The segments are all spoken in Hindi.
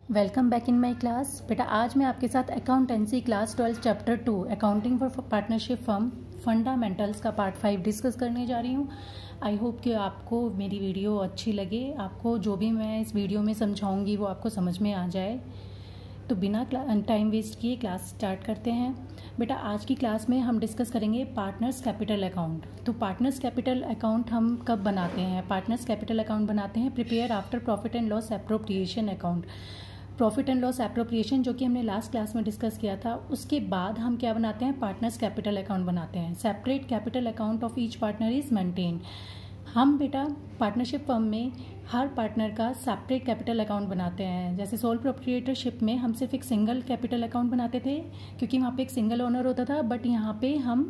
Welcome back in my class. बेटा आज मैं आपके साथ accountancy class 12 chapter 2 accounting for partnership firm fundamentals का पार्ट 5 डिस्कस करने जा रही हूँ। आई होप कि आपको मेरी वीडियो अच्छी लगे, आपको जो भी मैं इस वीडियो में समझाऊंगी वो आपको समझ में आ जाए। तो बिना टाइम वेस्ट किए क्लास स्टार्ट करते हैं। बेटा आज की क्लास में हम डिस्कस करेंगे पार्टनर्स कैपिटल अकाउंट। तो पार्टनर्स कैपिटल अकाउंट हम कब बनाते हैं? पार्टनर्स कैपिटल अकाउंट बनाते हैं prepare after profit and loss appropriation account. Profit and loss appropriation जो कि हमने लास्ट क्लास में डिस्कस किया था, उसके बाद हम क्या बनाते हैं? पार्टनर्स कैपिटल अकाउंट बनाते हैं। Separate capital account of each partner is maintain. हम बेटा पार्टनरशिप फर्म में हर पार्टनर का सेपरेट कैपिटल अकाउंट बनाते हैं। जैसे सोल प्रोप्रिएटरशिप में हम सिर्फ एक सिंगल कैपिटल अकाउंट बनाते थे क्योंकि वहाँ पे एक सिंगल ओनर होता था, बट यहाँ पे हम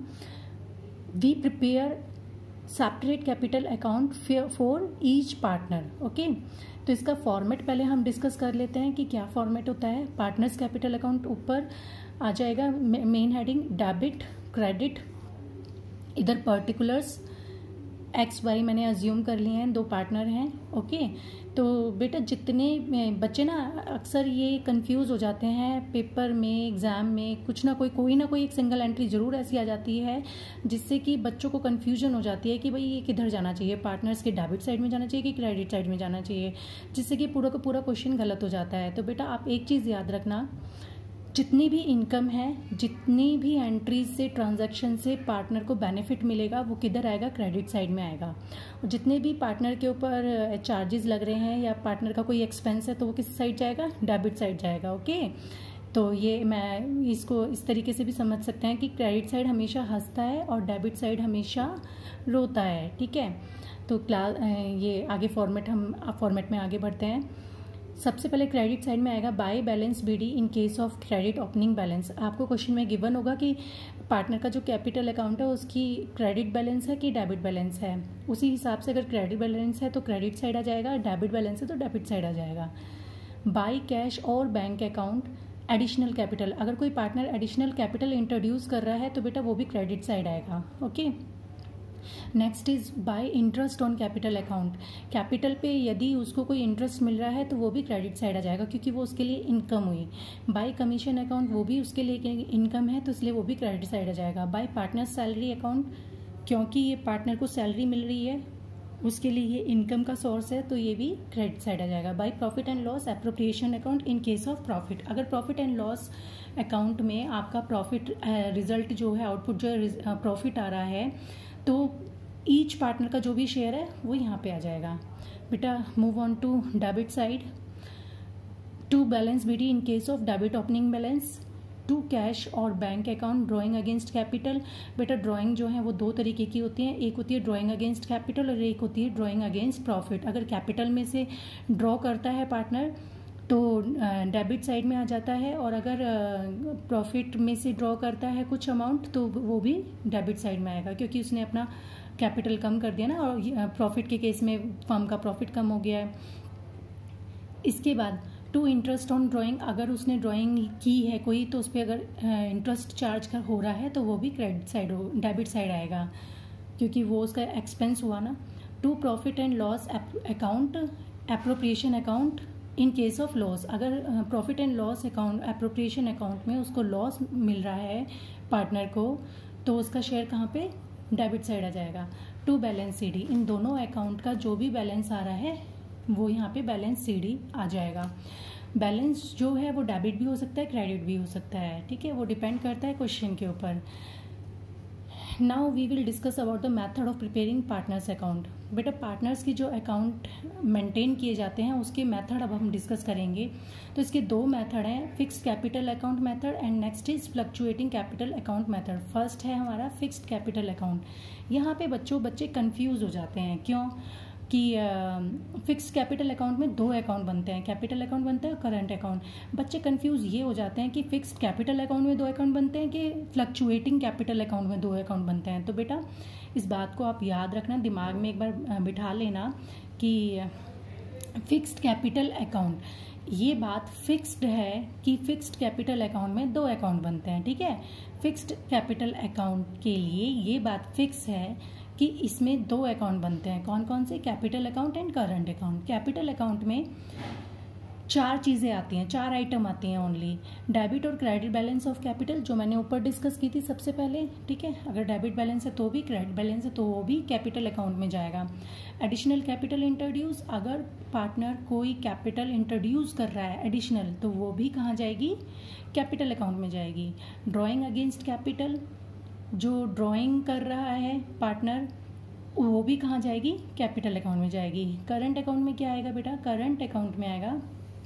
we prepare separate capital account for each partner. Okay, तो इसका फॉर्मेट पहले हम डिस्कस कर लेते हैं कि क्या फॉर्मेट होता है। पार्टनर्स कैपिटल अकाउंट ऊपर आ जाएगा मेन हेडिंग डेबिट क्रेडिट, इधर पर्टिकुलर्स एक्स वाई मैंने अज्यूम कर लिए हैं, दो पार्टनर हैं। ओके, तो बेटा जितने बच्चे ना अक्सर ये कंफ्यूज हो जाते हैं पेपर में, एग्जाम में कुछ ना कोई एक सिंगल एंट्री जरूर ऐसी आ जाती है जिससे कि बच्चों को कंफ्यूजन हो जाती है कि भाई ये किधर जाना चाहिए, पार्टनर्स के डेबिट साइड में जाना चाहिए कि क्रेडिट साइड में जाना चाहिए, जिससे कि पूरा का पूरा क्वेश्चन गलत हो जाता है। तो बेटा आप एक चीज़ याद रखना, जितनी भी इनकम है, जितनी भी एंट्रीज से ट्रांजैक्शन से पार्टनर को बेनिफिट मिलेगा वो किधर आएगा? क्रेडिट साइड में आएगा। और जितने भी पार्टनर के ऊपर चार्जेस लग रहे हैं या पार्टनर का कोई एक्सपेंस है तो वो किस साइड जाएगा? डेबिट साइड जाएगा। ओके, तो ये मैं इसको इस तरीके से भी समझ सकते हैं कि क्रेडिट साइड हमेशा हंसता है और डेबिट साइड हमेशा रोता है। ठीक है, तो क्लास ये आगे फॉर्मेट में आगे बढ़ते हैं। सबसे पहले क्रेडिट साइड में आएगा by balance BD in case of credit opening balance. आपको क्वेश्चन में गिवन होगा कि पार्टनर का जो कैपिटल अकाउंट है उसकी क्रेडिट बैलेंस है कि डेबिट बैलेंस है। उसी हिसाब से अगर क्रेडिट बैलेंस है तो क्रेडिट साइड आ जाएगा, डेबिट बैलेंस है तो डेबिट साइड आ जाएगा। बाय कैश और बैंक अकाउंट एडिशनल कैपिटल, अगर कोई पार्टनर एडिशनल कैपिटल इंट्रोड्यूस कर रहा है तो बेटा वो भी क्रेडिट साइड आएगा। Okay, next is by interest on capital account. Capital पे यदि उसको कोई इंटरेस्ट मिल रहा है तो वो भी क्रेडिट साइड आ जाएगा क्योंकि वो उसके लिए इनकम हुई। बाय कमीशन अकाउंट, वो भी उसके लिए इनकम है तो इसलिए वो भी क्रेडिट साइड आ जाएगा। बाय पार्टनर सैलरी अकाउंट, क्योंकि ये पार्टनर को सैलरी मिल रही है उसके लिए ये इनकम का सोर्स है तो ये भी क्रेडिट साइड आ जाएगा। By profit and loss appropriation account in case of profit, अगर प्रॉफिट एंड लॉस अकाउंट में आपका प्रॉफिट रिजल्ट जो है, आउटपुट जो है, प्रॉफिट आ रहा है तो ईच पार्टनर का जो भी शेयर है वो यहाँ पे आ जाएगा। बेटा move on to debit side. To balance BD in case of debit opening balance, to cash और bank account drawing against capital. बेटा ड्रॉइंग जो है वो दो तरीके की होती है, एक होती है ड्रॉइंग अगेंस्ट कैपिटल और एक होती है ड्रॉइंग अगेंस्ट प्रॉफिट। अगर कैपिटल में से ड्रॉ करता है पार्टनर तो डेबिट साइड में आ जाता है, और अगर प्रॉफिट में से ड्रॉ करता है कुछ अमाउंट तो वो भी डेबिट साइड में आएगा क्योंकि उसने अपना कैपिटल कम कर दिया ना, और प्रॉफिट के केस में फर्म का प्रॉफिट कम हो गया है। इसके बाद टू इंटरेस्ट ऑन ड्राइंग, अगर उसने ड्राइंग की है कोई तो उस पर अगर इंटरेस्ट चार्ज हो रहा है तो वो भी क्रेडिट साइड डेबिट साइड आएगा क्योंकि वो उसका एक्सपेंस हुआ ना। To profit and loss account appropriation account in case of loss, अगर profit and loss account appropriation account में उसको लॉस मिल रहा है पार्टनर को तो उसका शेयर कहाँ पे? डेबिट साइड आ जाएगा। टू बैलेंस सीडी, इन दोनों अकाउंट का जो भी बैलेंस आ रहा है वो यहाँ पे बैलेंस सीडी आ जाएगा। बैलेंस जो है वो डेबिट भी हो सकता है, क्रेडिट भी हो सकता है। ठीक है, वो डिपेंड करता है क्वेश्चन के ऊपर। Now we will discuss about the method of preparing partners account. बेटा पार्टनर्स की जो अकाउंट मेंटेन किए जाते हैं उसके मेथड अब हम डिस्कस करेंगे। तो इसके दो मेथड हैं, fixed capital account method and next is fluctuating capital account method. First है हमारा फिक्स्ड कैपिटल अकाउंट। यहाँ पे बच्चे कंफ्यूज हो जाते हैं, क्यों कि फिक्स्ड कैपिटल अकाउंट में दो अकाउंट बनते हैं, कैपिटल अकाउंट बनता है और करंट अकाउंट। बच्चे कंफ्यूज ये हो जाते हैं कि फिक्स्ड कैपिटल अकाउंट में दो अकाउंट बनते हैं कि फ्लक्चुएटिंग कैपिटल अकाउंट में दो अकाउंट बनते हैं। तो बेटा इस बात को आप याद रखना, दिमाग में एक बार बिठा लेना कि फिक्स्ड कैपिटल अकाउंट, ये बात फिक्स्ड है कि फिक्स्ड कैपिटल अकाउंट में दो अकाउंट बनते हैं। ठीक है, फिक्स्ड कैपिटल अकाउंट के लिए ये बात फिक्स है कि इसमें दो अकाउंट बनते हैं। कौन कौन से? Capital account and current account. Capital account में चार चीज़ें आती हैं, चार आइटम आती हैं ओनली। डेबिट और क्रेडिट बैलेंस ऑफ कैपिटल जो मैंने ऊपर डिस्कस की थी सबसे पहले, ठीक है। अगर डेबिट बैलेंस है तो भी, क्रेडिट बैलेंस है तो वो भी कैपिटल अकाउंट में जाएगा। एडिशनल कैपिटल इंट्रोड्यूस, अगर पार्टनर कोई कैपिटल इंट्रोड्यूस कर रहा है एडिशनल तो वो भी कहाँ जाएगी, कैपिटल अकाउंट में जाएगी। ड्रॉइंग अगेंस्ट कैपिटल, जो ड्रॉइंग कर रहा है पार्टनर वो भी कहाँ जाएगी, कैपिटल अकाउंट में जाएगी। करंट अकाउंट में क्या आएगा बेटा, करंट अकाउंट में आएगा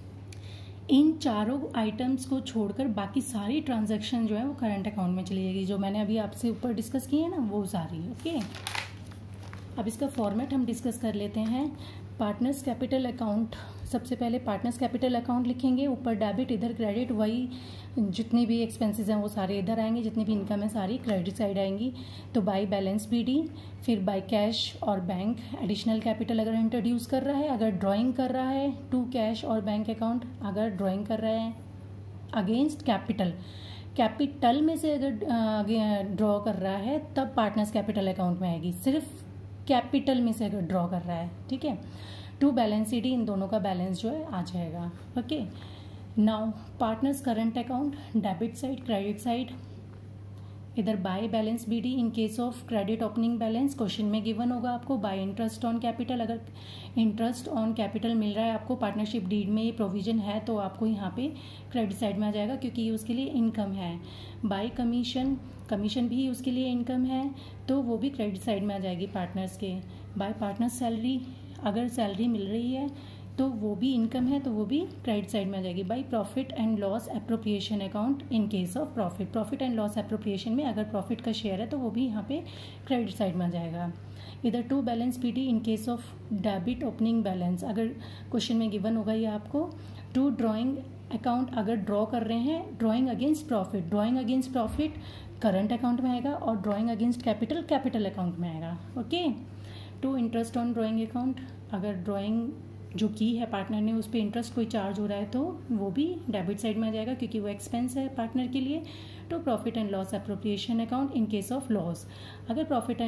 इन चारों आइटम्स को छोड़कर बाकी सारी ट्रांजैक्शन जो है वो करंट अकाउंट में चली जाएगी, जो मैंने अभी आपसे ऊपर डिस्कस की है ना वो सारी। ओके, अब इसका फॉर्मेट हम डिस्कस कर लेते हैं। पार्टनर्स कैपिटल अकाउंट, सबसे पहले पार्टनर्स कैपिटल अकाउंट लिखेंगे, ऊपर डेबिट इधर क्रेडिट, वही जितनी भी एक्सपेंसेस हैं वो सारे इधर आएंगे, जितनी भी इनकम है सारी क्रेडिट साइड आएंगी। तो बाय बैलेंस बीडी, फिर बाय कैश और बैंक, एडिशनल कैपिटल अगर इंट्रोड्यूस कर रहा है, अगर ड्राइंग कर रहा है टू कैश और बैंक अकाउंट, अगर ड्राइंग कर रहा है अगेंस्ट कैपिटल, कैपिटल में से अगर ड्रॉ कर रहा है तब पार्टनर्स कैपिटल अकाउंट में आएगी, सिर्फ कैपिटल में से अगर ड्रॉ कर रहा है, ठीक है। टू बैलेंस ईडी, इन दोनों का बैलेंस जो है आ जाएगा। Okay, now partners current account, debit side credit side, इधर by balance BD in case of credit opening balance, question में गिवन होगा आपको। बाय इंटरेस्ट ऑन कैपिटल, अगर इंटरेस्ट ऑन कैपिटल मिल रहा है आपको पार्टनरशिप डीड में, ये प्रोविजन है तो आपको यहाँ पे क्रेडिट साइड में आ जाएगा क्योंकि ये उसके लिए इनकम है। बाय कमीशन, कमीशन भी उसके लिए इनकम है तो वो भी क्रेडिट साइड में आ जाएगी पार्टनर्स के। बाय पार्टनर्स सैलरी, अगर सैलरी मिल रही है तो वो भी इनकम है तो वो भी क्रेडिट साइड में आ जाएगी। By profit and loss appropriation account, in case of profit, profit and loss appropriation में अगर प्रॉफिट का शेयर है तो वो भी यहाँ पे क्रेडिट साइड में आ जाएगा। इधर to balance BD in case of debit opening balance, अगर क्वेश्चन में गिवन होगा ये आपको। टू ड्रॉइंग अकाउंट, अगर ड्रॉ कर रहे हैं drawing against profit, drawing against profit current account में आएगा और drawing against capital capital account में आएगा। Okay, to interest on drawing account, अगर ड्रॉइंग जो की है पार्टनर ने उस पर इंटरेस्ट कोई चार्ज हो रहा है तो वो भी डेबिट साइड में आ जाएगा क्योंकि वो एक्सपेंस है पार्टनर के लिए। To profit and loss appropriation account in case of loss, अगर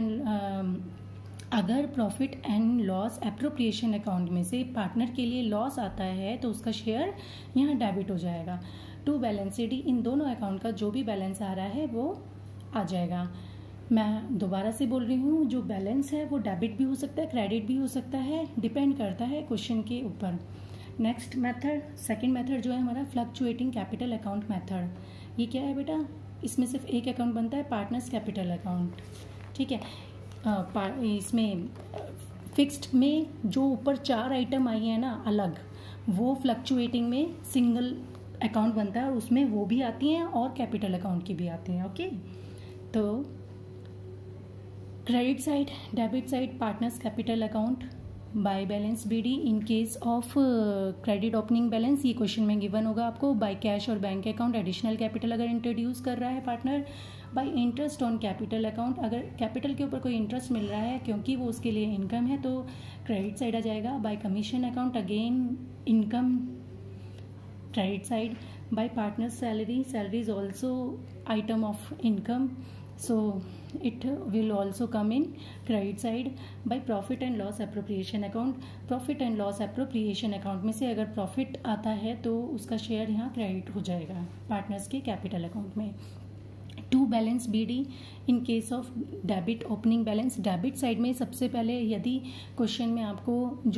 profit and loss appropriation account में से पार्टनर के लिए लॉस आता है तो उसका शेयर यहाँ डेबिट हो जाएगा। टू बैलेंस ईडी, इन दोनों अकाउंट का जो भी बैलेंस आ रहा है वो आ जाएगा। मैं दोबारा से बोल रही हूँ, जो बैलेंस है वो डेबिट भी हो सकता है क्रेडिट भी हो सकता है, डिपेंड करता है क्वेश्चन के ऊपर। नेक्स्ट मेथड, सेकंड मेथड जो है हमारा फ्लक्चुएटिंग कैपिटल अकाउंट मेथड। ये क्या है बेटा, इसमें सिर्फ एक अकाउंट बनता है पार्टनर्स कैपिटल अकाउंट, ठीक है। इसमें फिक्स्ड में जो ऊपर चार आइटम आई है ना अलग, वो फ्लक्चुएटिंग में सिंगल अकाउंट बनता है और उसमें वो भी आती हैं और कैपिटल अकाउंट की भी आती हैं। ओके, तो credit side, debit side partners capital account, by balance BD in case of credit opening balance, ये क्वेश्चन में गिवन होगा आपको। बाय कैश और बैंक अकाउंट, एडिशनल कैपिटल अगर इंट्रोड्यूस कर रहा है partner. By interest on capital account, अगर कैपिटल के ऊपर कोई इंटरेस्ट मिल रहा है क्योंकि वो उसके लिए इनकम है तो क्रेडिट साइड आ जाएगा। By commission account, again income credit side. By partner salary, salary is also item of income so it will also come in credit side. By profit and loss appropriation account, profit and loss appropriation account में से अगर प्रॉफिट आता है तो उसका शेयर यहाँ क्रेडिट हो जाएगा पार्टनर्स के कैपिटल अकाउंट में। To balance BD in case of debit opening balance, debit side में सबसे पहले यदि क्वेश्चन में आपको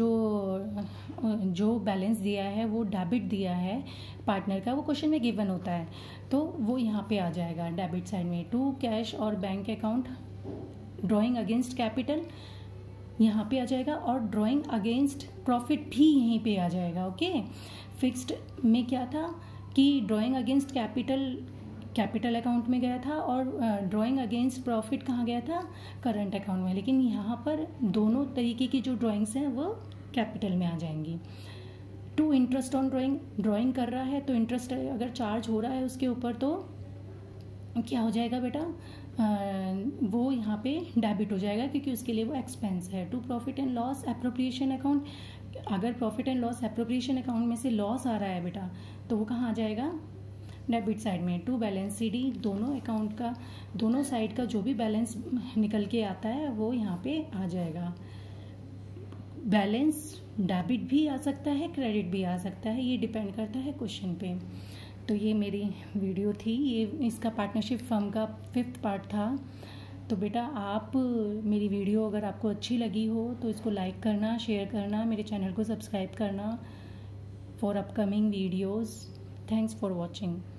जो बैलेंस दिया है वो डेबिट दिया है पार्टनर का, वो क्वेश्चन में गिवन होता है तो वो यहाँ पे आ जाएगा डेबिट साइड में। टू कैश और bank account, drawing against capital यहाँ पे आ जाएगा और ड्रॉइंग अगेंस्ट प्रॉफिट भी यहीं पे आ जाएगा। ओके, फिक्स्ड में क्या था कि ड्रॉइंग अगेंस्ट कैपिटल अकाउंट में गया था और ड्राइंग अगेंस्ट प्रॉफिट कहाँ गया था, करंट अकाउंट में, लेकिन यहाँ पर दोनों तरीके की जो ड्राइंग्स हैं वो कैपिटल में आ जाएंगी। टू इंटरेस्ट ऑन ड्राइंग कर रहा है तो इंटरेस्ट अगर चार्ज हो रहा है उसके ऊपर तो क्या हो जाएगा बेटा, वो यहाँ पे डेबिट हो जाएगा क्योंकि उसके लिए वो एक्सपेंस है। To profit and loss appropriation account, अगर profit and loss appropriation account में से लॉस आ रहा है बेटा तो वो कहाँ आ जाएगा, डेबिट साइड में। टू बैलेंस सीडी, दोनों अकाउंट का दोनों साइड का जो भी बैलेंस निकल के आता है वो यहाँ पे आ जाएगा। बैलेंस डेबिट भी आ सकता है, क्रेडिट भी आ सकता है, ये डिपेंड करता है क्वेश्चन पे। तो ये मेरी वीडियो थी, ये इसका पार्टनरशिप फर्म का 5th पार्ट था। तो बेटा आप मेरी वीडियो अगर आपको अच्छी लगी हो तो इसको लाइक करना, शेयर करना, मेरे चैनल को सब्सक्राइब करना for upcoming videos. Thanks for watching.